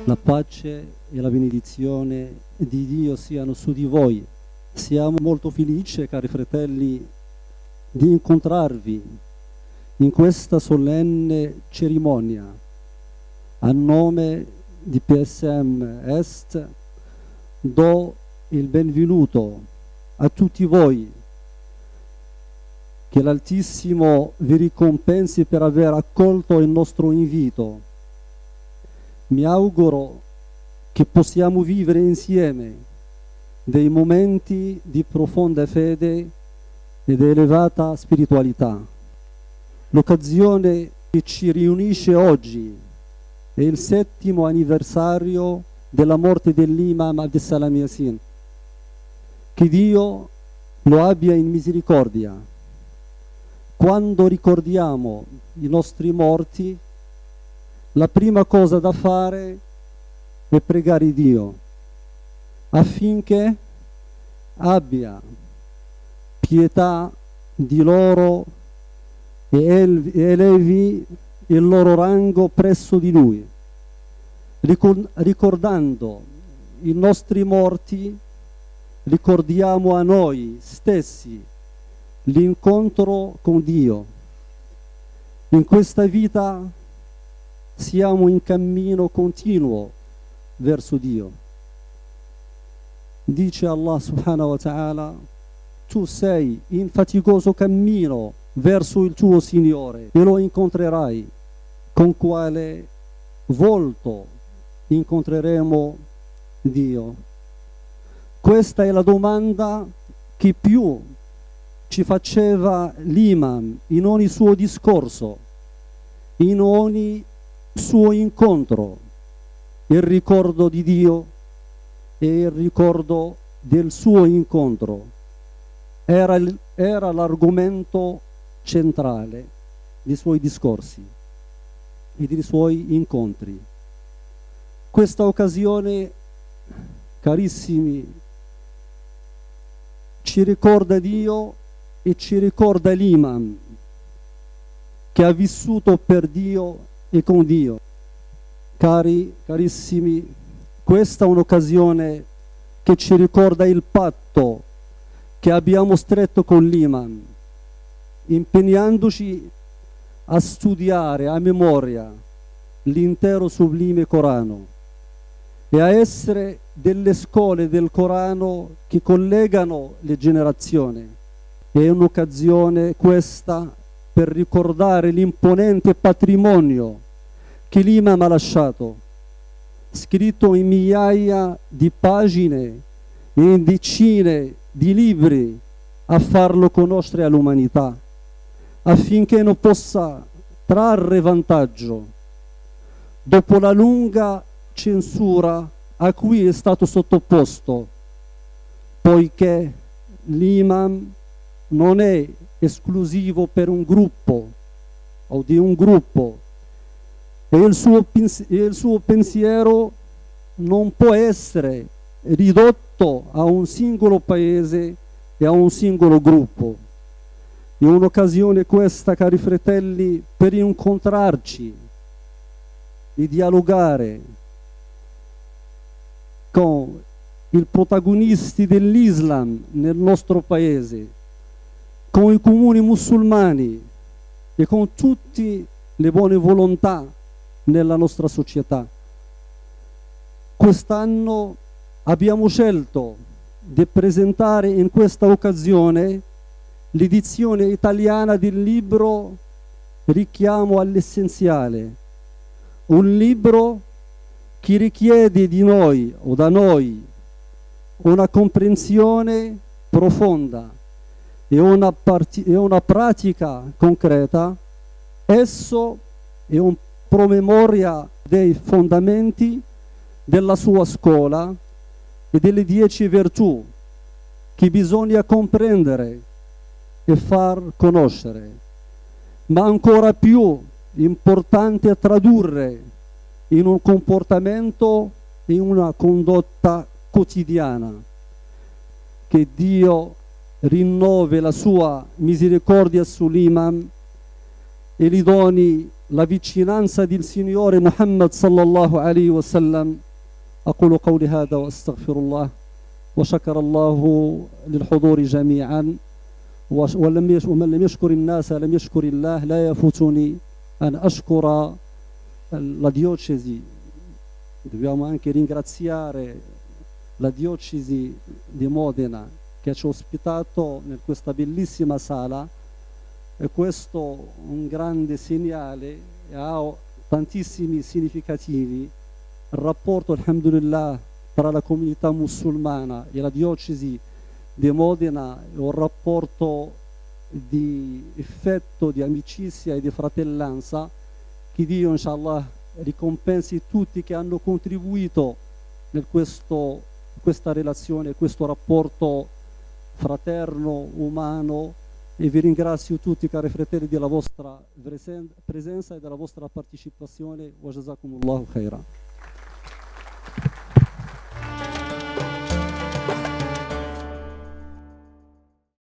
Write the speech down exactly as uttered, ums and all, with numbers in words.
La pace e la benedizione di Dio siano su di voi. Siamo molto felici, cari fratelli, di incontrarvi in questa solenne cerimonia. A nome di P S M Est do il benvenuto a tutti voi. Che l'Altissimo vi ricompensi per aver accolto il nostro invito. Mi auguro che possiamo vivere insieme dei momenti di profonda fede ed elevata spiritualità. L'occasione che ci riunisce oggi è il settimo anniversario della morte dell'imam Abdeslam Yassin. Che Dio lo abbia in misericordia. Quando ricordiamo i nostri morti, la prima cosa da fare è pregare Dio affinché abbia pietà di loro e elevi il loro rango presso di Lui. Ricordando i nostri morti, ricordiamo a noi stessi l'incontro con Dio. In questa vita siamo in cammino continuo verso Dio. Dice Allah subhanahu wa ta'ala: tu sei in faticoso cammino verso il tuo Signore e lo incontrerai. Con quale volto incontreremo Dio? Questa è la domanda che più ci faceva l'imam in ogni suo discorso, in ogni suo incontro. Il ricordo di Dio e il ricordo del suo incontro era, era l'argomento centrale dei suoi discorsi e dei suoi incontri. Questa occasione, carissimi, ci ricorda Dio e ci ricorda l'imam che ha vissuto per Dio e con Dio. Cari, carissimi, questa è un'occasione che ci ricorda il patto che abbiamo stretto con l'imam, impegnandoci a studiare a memoria l'intero sublime Corano e a essere delle scuole del Corano che collegano le generazioni. È un'occasione questa per ricordare l'imponente patrimonio che l'imam ha lasciato, scritto in migliaia di pagine e in decine di libri, a farlo conoscere all'umanità, affinché non possa trarre vantaggio dopo la lunga censura a cui è stato sottoposto, poiché l'imam non è esclusivo per un gruppo o di un gruppo e il suo, il suo pensiero non può essere ridotto a un singolo paese e a un singolo gruppo. È un'occasione questa, cari fratelli, per incontrarci e dialogare con i protagonisti dell'Islam nel nostro paese, con i comuni musulmani e con tutte le buone volontà nella nostra società. Quest'anno abbiamo scelto di presentare in questa occasione l'edizione italiana del libro Richiamo all'essenziale, un libro che richiede di noi o da noi una comprensione profonda e una, e una pratica concreta. Esso è un promemoria dei fondamenti della sua scuola e delle dieci virtù che bisogna comprendere e far conoscere, ma ancora più importante tradurre in un comportamento e in una condotta quotidiana. Che Dio rinnovi la sua misericordia sull'imam e gli doni la vicinanza del Signore Muhammad sallallahu alaihi wasallam. أقول قولي هذا وأستغفر الله وشكر الله للحضور جميعا ولم يش... ومن لم يشكر الناس لم يشكر الله. لا يفوتني أن أشكر la diocesi. Dobbiamo anche ringraziare la diocesi di Modena che ci ha ospitato in questa bellissima sala, e questo è un grande segnale e ha tantissimi significativi. Il rapporto, alhamdulillah, tra la comunità musulmana e la diocesi di Modena è un rapporto di effetto, di amicizia e di fratellanza. Che Dio, inshallah, ricompensi tutti che hanno contribuito in questo, questa relazione, questo rapporto fraterno, umano, e vi ringrazio tutti, cari fratelli, della vostra presenza e della vostra partecipazione. Wa jazakumullahu khairan.